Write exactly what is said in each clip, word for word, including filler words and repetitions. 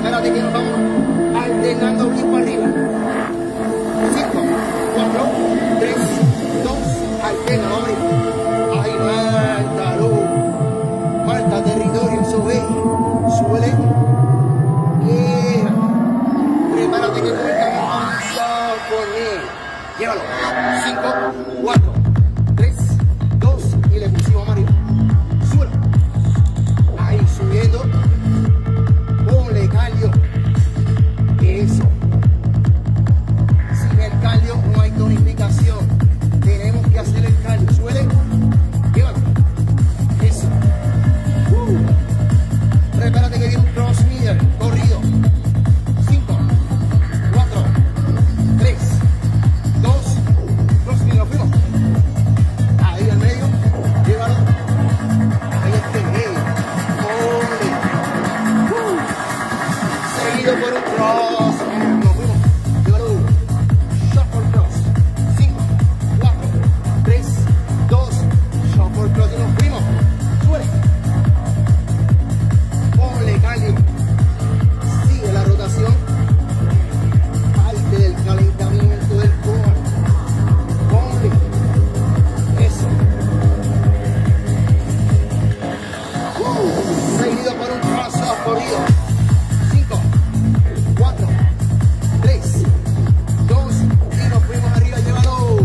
Prepárate que nos vamos alternando brinco arriba. cinco, cuatro, tres, dos, alterna, hombre. Ahí, márcalo. Marca territorio, sube. Suele. Yeah. Prepárate que nos vamos por él. Llévalo. cinco, cuatro, tres, dos, y le pusimos a arriba. Súbelo. Ahí, subiendo. Ponle cardio. Eso. Sin el cardio no hay tonificación. Tenemos que hacer el cardio. Suele. Llévalo. Eso. Uh. Prepárate que viene un cross middle. Corrido. cinco, cuatro, tres, dos, cross middle. Fuimos. Ahí al medio. Llévalo. Ahí este. Ponle. Uh. Seguido por un cross. Nos fuimos. Llévalo. Shuffle cross. cinco, cuatro, tres, dos, shuffle cross. Y nos fuimos. Sube. Ponle cardio. Sigue la rotación. Parte del calentamiento del core. Ponle. Eso. Uh. Seguido por un cross off corrido. cinco, cuatro, tres, dos, y nos fuimos arriba. Llévalo.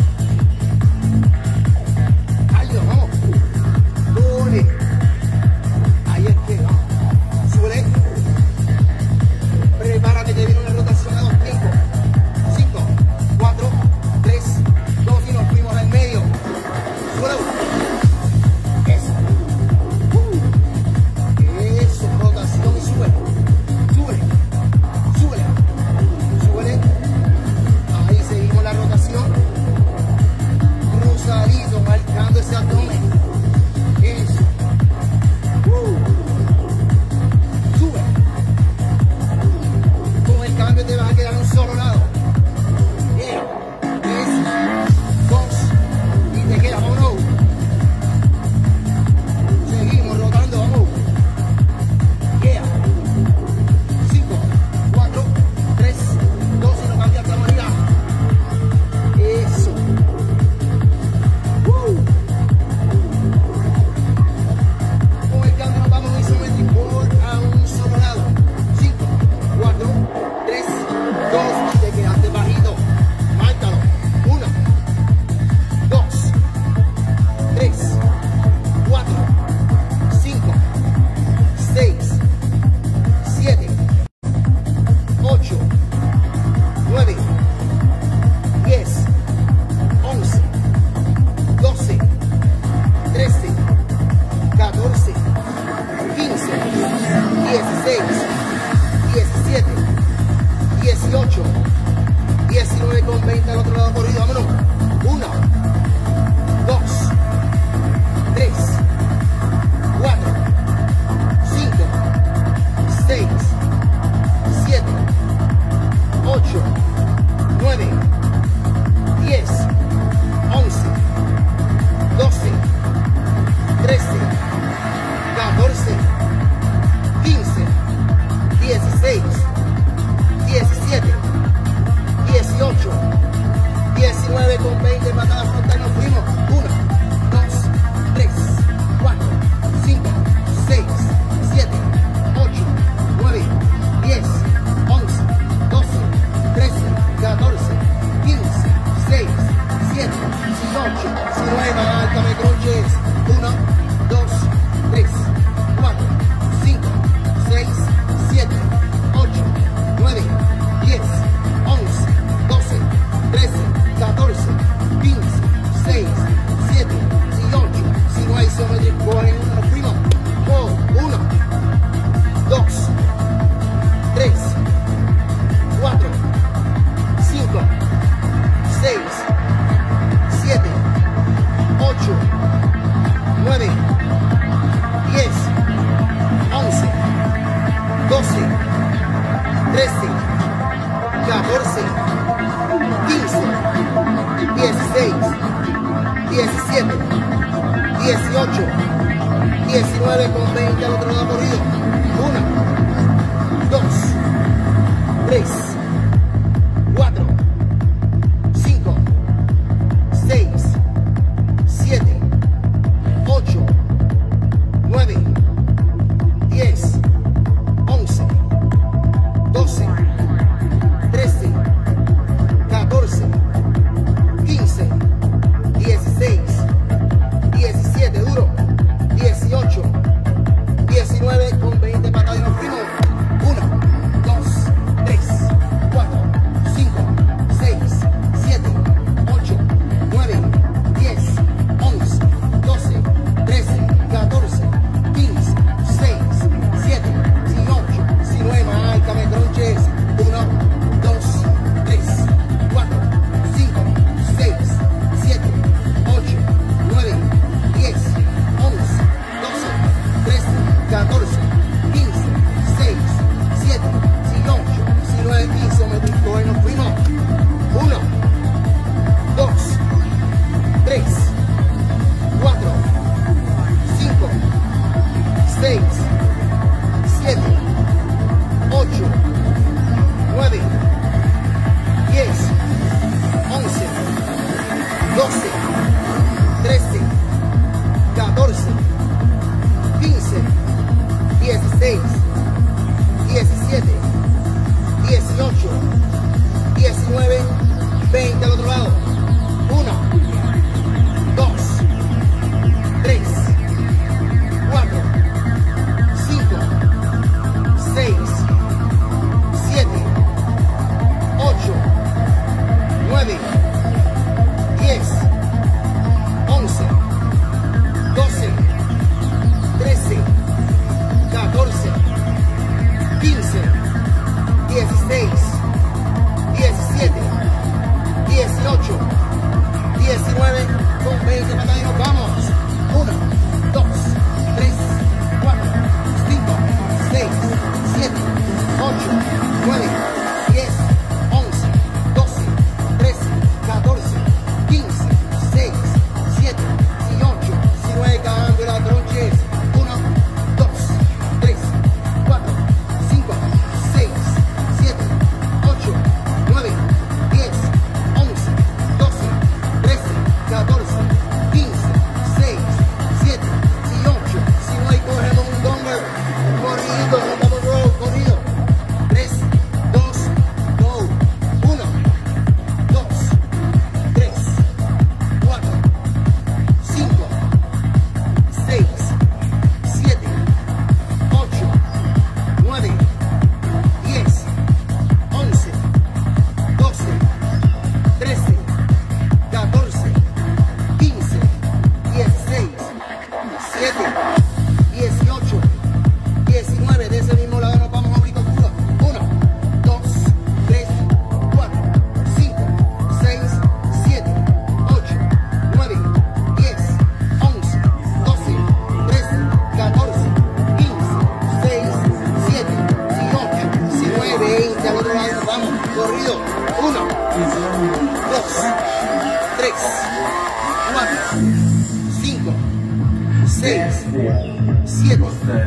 Cardio, vamos. Pone. Ahí es que vamos. Sube. Prepárate que viene una rotación a dos tiempos. cinco, cuatro, tres, dos, y nos fuimos al medio. Súbelo. Eso. Uh. Eso, rotación y sube. Sube. Sube. Sube. Ahí seguimos la rotación. Cruzadito, marcando ese abdomen. Eso. Uh. Sube. Con el cambio te vas a quedar en un solo lado. Yeah. Tres, dos, y te quedas. Vámonos. Seguimos rotando, vamos. Yeah. cinco, cuatro, tres, dos, y nos cambiamos la manera. Eso. Uh. Con el cambio nos vamos a isométrico por a un solo lado. cinco, cuatro, tres, dos, y te quedaste bajito. Márcalo. uno, dos, tres, cuatro, cinco, seis, siete, ocho, nueve, diez, once, doce, trece, catorce, quince, dieciséis, diecisiete, dieciocho, diecinueve con veinte al otro lado corrido. Vámonos. uno, dos, tres, cuatro, cinco, seis, siete, ocho, nueve, diez, once, doce, trece, catorce, quince, dieciséis, diecisiete, dieciocho, diecinueve con veinte, patada frontal, nos fuimos. uno, dos, tres, cuatro, cinco, seis, siete, ocho, nueve, diez, once, doce, trece, catorce, quince, seis, siete, ocho, nueve, márcame crunches. uno, dos, tres, cuatro, cinco, seis, siete, ocho, nueve, diez, once, doce, trece, catorce, quince, seis, siete, ocho. Si no hay isométrico, cogen uno, nos fuimos. uno, dos, tres, cuatro, cinco, seis, siete, ocho, nueve, diez, once, doce, trece, catorce, quince, dieciséis, diecisiete, dieciocho, diecinueve con veinte al otro lado corrido. uno, dos, tres, cuatro, cinco, seis, siete, ocho, nueve, diez, once, doce, trece, catorce, quince, dieciséis, diecisiete, duro, dieciocho, diecinueve, con veinte patadas y nos fuimos. uno, dos, tres, cuatro, cinco, seis, siete, ocho, nueve, diez, once, doce, trece, catorce, quince, seis, siete, dieciocho, diecinueve, márcame tronches. uno, dos, tres, cuatro, cinco, seis, siete, ocho, nueve, diez, once, doce, trece, catorce, quince, seis, siete, dieciocho, diecinueve, quince, me brincó y nos fuimos. uno, dos, tres, cuatro, cinco, seis, siete, ocho, nueve, diez, once, doce, trece, catorce, quince, dieciséis, diecisiete, dieciocho, diecinueve, veinte al otro lado. uno, dos, tres, cuatro, cinco, seis, siete, ocho, nueve, diez, once, doce, trece, catorce, quince, dieciséis, diecisiete, dieciocho, diecinueve, con veinte patadas y nos vamos. uno, dos, tres, cuatro, cinco, seis, siete, ocho, nueve, diez, once, doce, trece, catorce, quince, seis, siete, dieciocho, diecinueve, cagando la tronches. uno, dos, tres, cuatro, cinco, seis, siete, ocho, nueve, diez, once, doce, trece, catorce, quince, seis, siete, dieciocho, diecinueve, cogemos un dumbbell, corrido, no estamos row, corrido. tres, dos, go. uno, dos, tres, cuatro, cinco, seis, siete, ocho, nueve, diez, once, doce, trece, catorce, quince, dieciséis, diecisiete, dieciocho, diecinueve, de ese mismo lado nos vamos a abrir con culo. uno, dos, tres, cuatro, cinco, seis, siete, ocho, nueve, diez, once, doce, trece, catorce, quince, seis, siete, dieciocho, diecinueve, veinte, al otro lado nos vamos, corrido. uno, dos, tres, cuatro, cinco, seis, siete,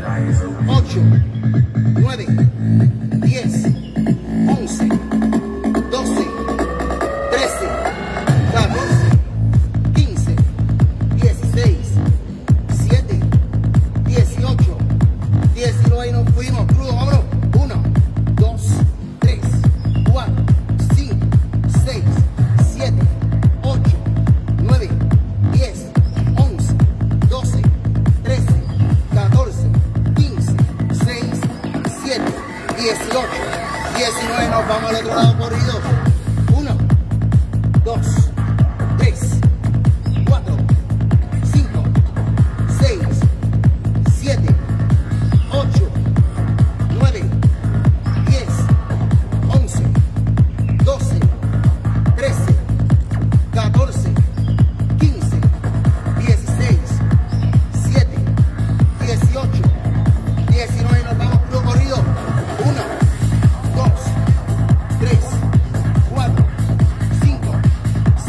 ocho, nueve, diez, once, doce, trece, catorce, quince, dieciséis, siete, dieciocho, diecinueve y nos fuimos, crudo, vámonos. uno, dos, tres, cuatro, cinco, seis, siete, ocho, nueve, diez, once, doce, trece, catorce, quince, seis, siete, dieciocho, diecinueve, nos vamos al otro lado corrido. uno, dos, tres, cuatro, cinco, seis, siete, ocho, nueve, diez, once, doce, trece, catorce, quince, dieciséis, siete, dieciocho, diecinueve, nos vamos puro corrido. uno, dos, tres, cuatro, cinco,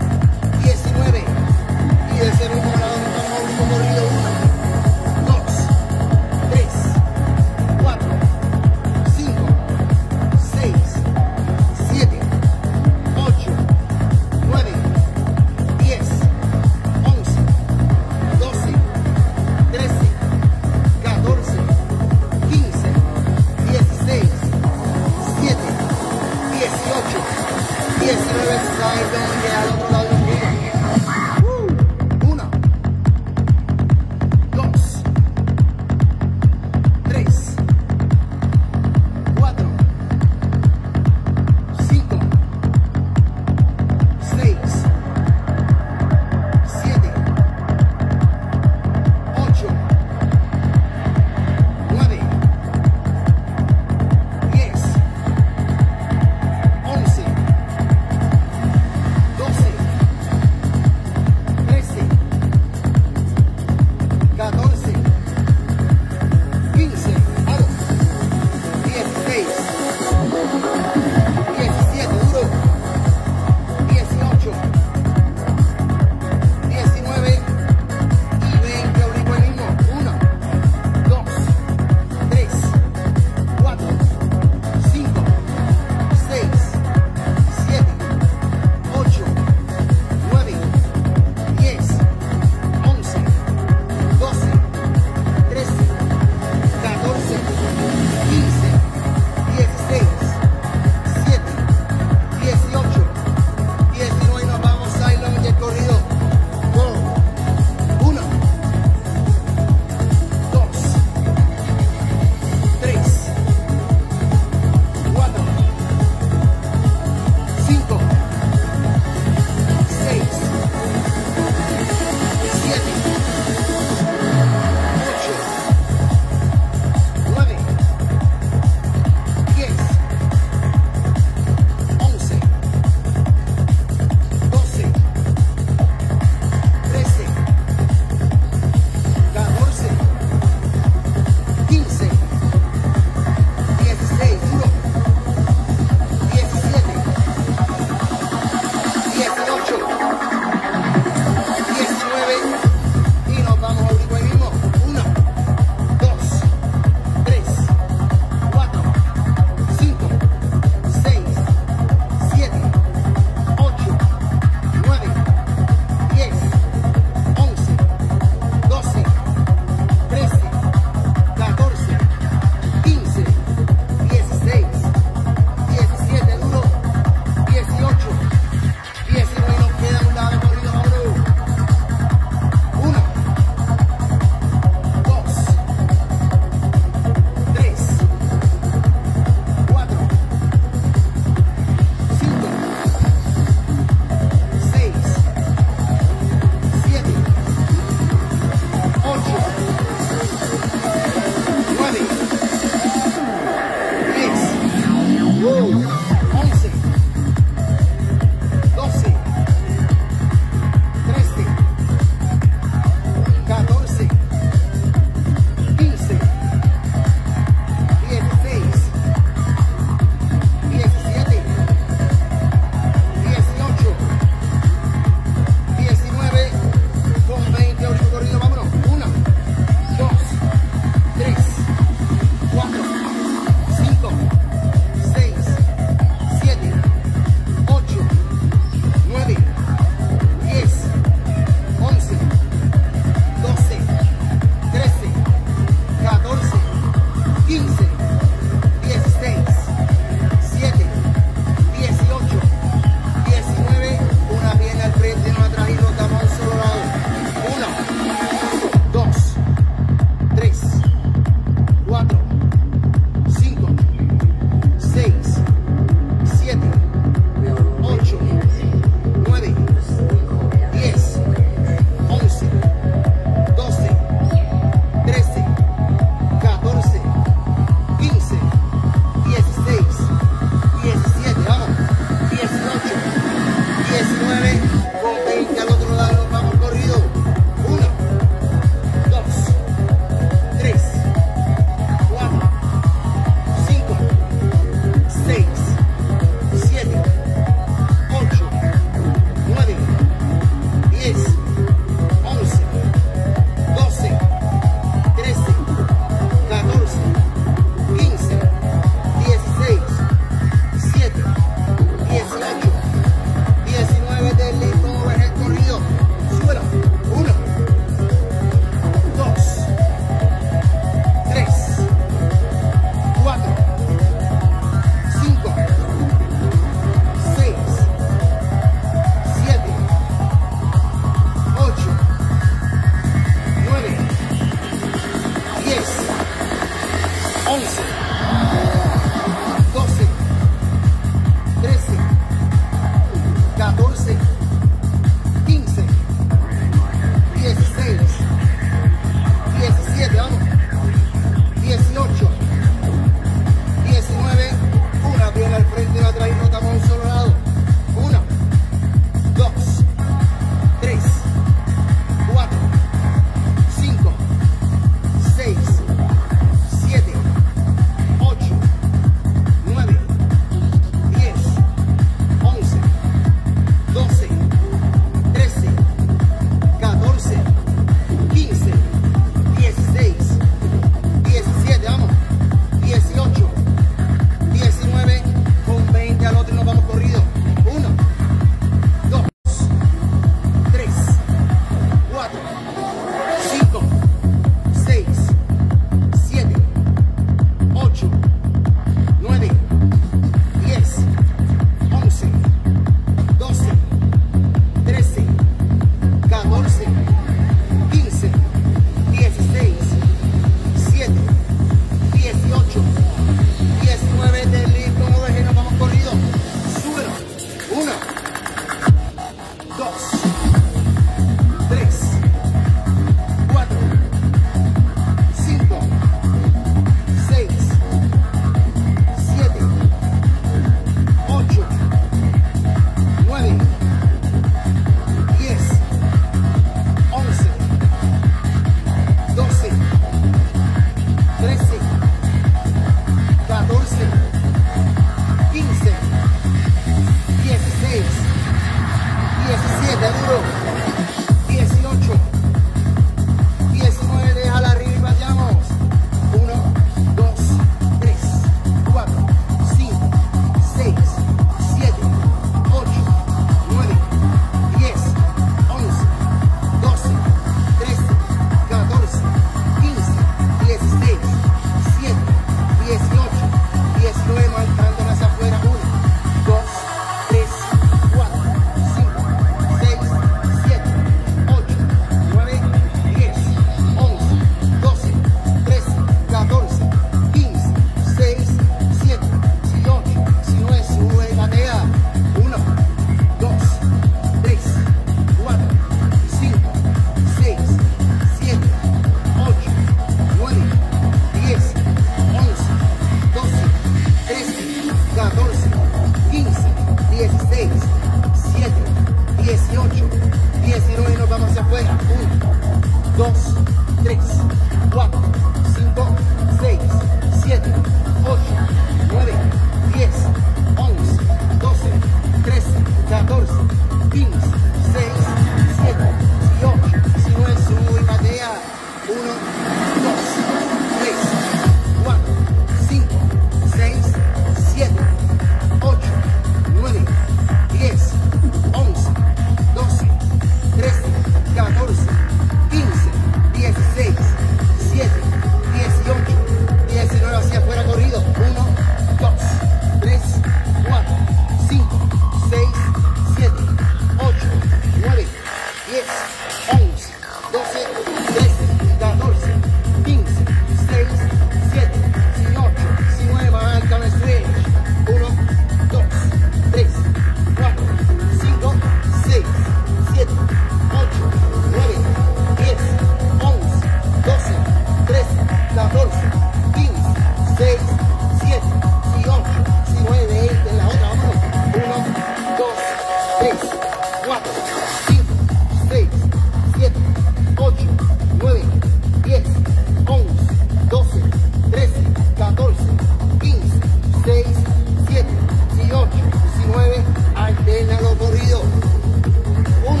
dos, tres, cuatro, cinco, seis, siete, ocho, nueve, diez, once, doce, trece, catorce, quince, seis, siete, dieciocho, diecinueve, sube y patea. uno, dos, tres, cuatro, cinco, seis, siete, ocho, nueve, diez, once, doce, trece, catorce, quince, dieciséis, diecisiete, dieciocho, diecinueve, hacia afuera corrido. uno, dos, tres, cuatro, cinco, seis, siete, ocho, nueve, diez, once, doce, trece, catorce, quince, seis, siete, dieciocho, diecinueve, marca el stretch. uno, dos, tres, cuatro, cinco, seis, siete, ocho, nueve, diez, once, doce, trece, catorce, quince, seis, siete, dieciocho, diecinueve, veinte, en la otra, vámonos. uno, dos, tres, cuatro, cinco, seis, siete, ocho, nueve, diez, once, doce, trece, catorce, quince, seis, siete, dieciocho, diecinueve, alternalo corrido. uno,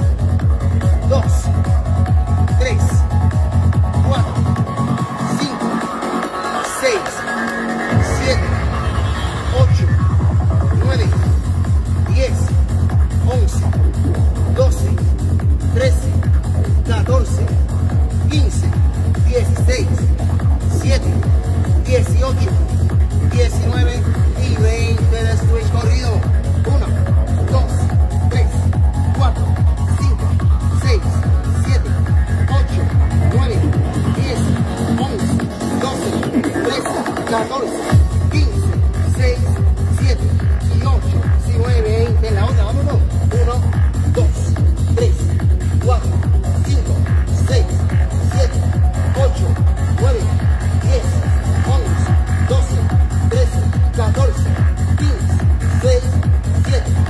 dos, tres, cuatro, cinco, seis, siete, ocho, nueve, diez, once, doce, trece, catorce, quince, dieciséis, diecisiete, dieciocho, diecinueve y veinte de switch corrido. uno, dos, tres, cuatro, cinco, seis, siete, ocho, nueve, diez, once, doce, trece, catorce, quince, seis, siete, dieciocho, diecinueve, veinte, en la otra, vámonos. uno, dos, tres, cuatro, cinco, seis, siete, ocho, nueve, diez, once, doce, trece, catorce, quince, seis, siete,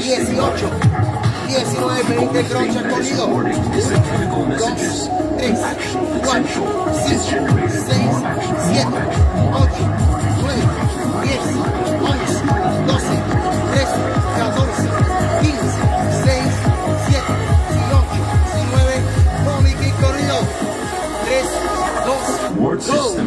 dieciocho, diecinueve, veinte, crunches corrido. uno, dos, tres, cuatro, cinco, seis, siete, ocho, nueve, diez, once, doce, trece, catorce, quince, seis, siete, ocho, nueve, Tommy Kick corrido. tres, dos, go.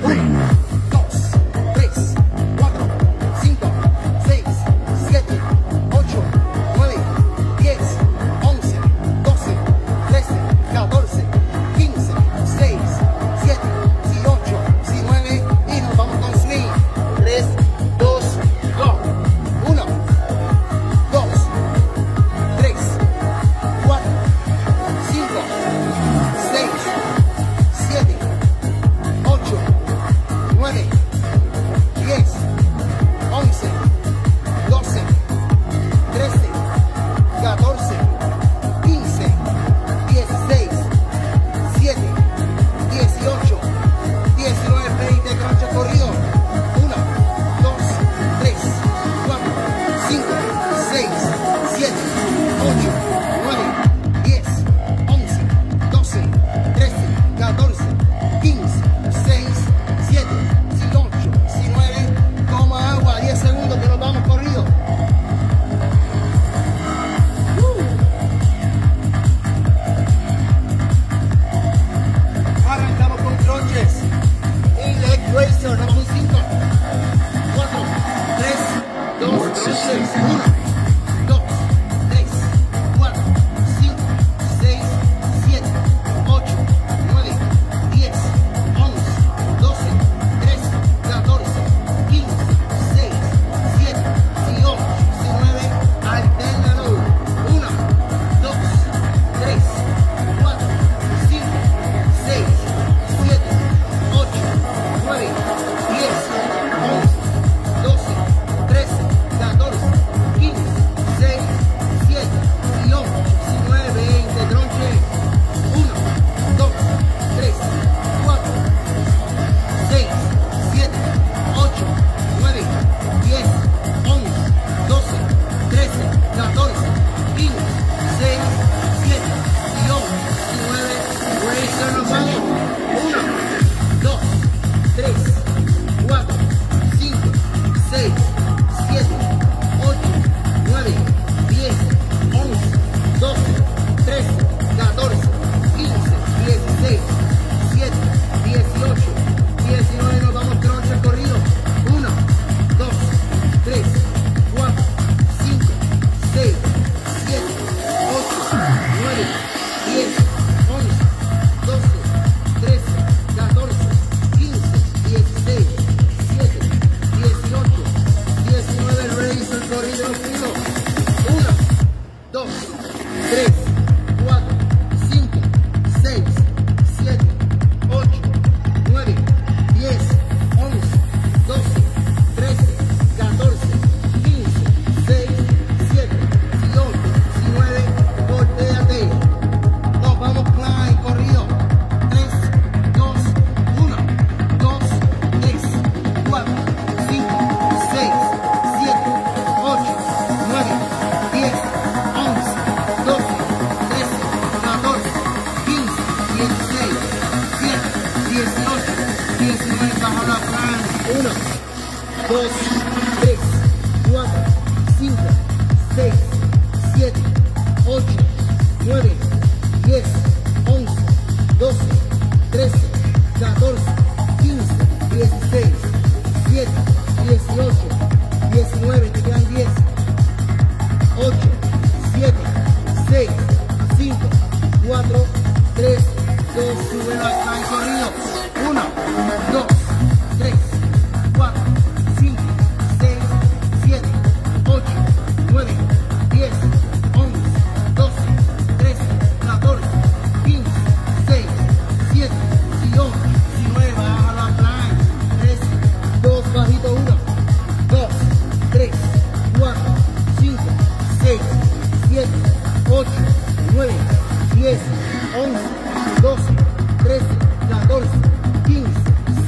dos, tres, cuatro, cinco, seis, siete, ocho, nueve, diez, once, doce, trece, catorce, quince, dieciséis, diecisiete, dieciocho, diecinueve, te quedan diez, ocho, siete, seis, cinco, cuatro, tres, dos, sube la calle corrido. uno, dos, tres, cuatro, cinco, seis, siete, ocho, nueve, diez, once, doce, trece, catorce, quince, seis, siete, ocho, nueve, baja la plan, tres, dos, bajito, uno, dos, tres, cuatro, cinco, seis, siete, ocho, nueve, diez, once, doce, trece, catorce, quince,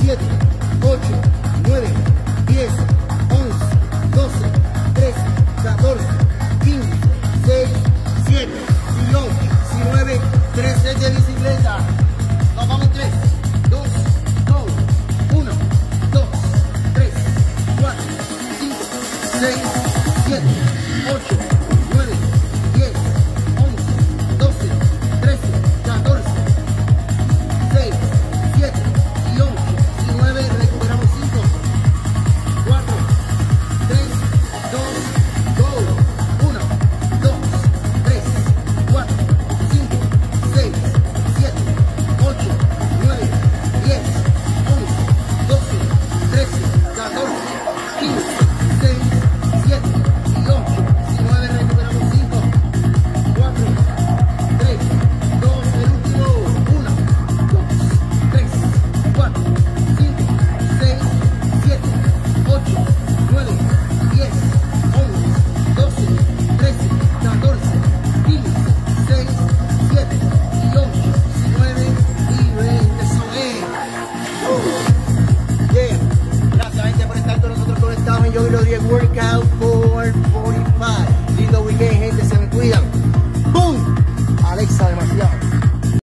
siete, ocho, nueve, diez, once, doce, trece, catorce, quince, seis, siete, ocho, nueve, trece de bicicleta. Nos vamos en tres, dos, dos, uno, dos, tres, cuatro, cinco, seis, siete, ocho, nueve, diez, once, doce, trece, catorce, seis, siete, ocho, nueve, recuperamos cinco, cuatro, tres, dos, dos, uno, dos, tres, cuatro, cinco, seis, siete, ocho, nueve, diez, once, doce, trece, catorce, quince, seis, siete, ocho, nueve, recuperamos cinco, cuatro, tres, dos, el último, uno, dos, tres, cuatro, cinco, seis, siete, ocho, nueve, diez, once, doce, trece, catorce, quince, seis, siete, ocho, nueve y veinte. Eso es. Uh, yeah. Gracias, gente, por estar con nosotros conectados en Yogi Rodríguez Workout.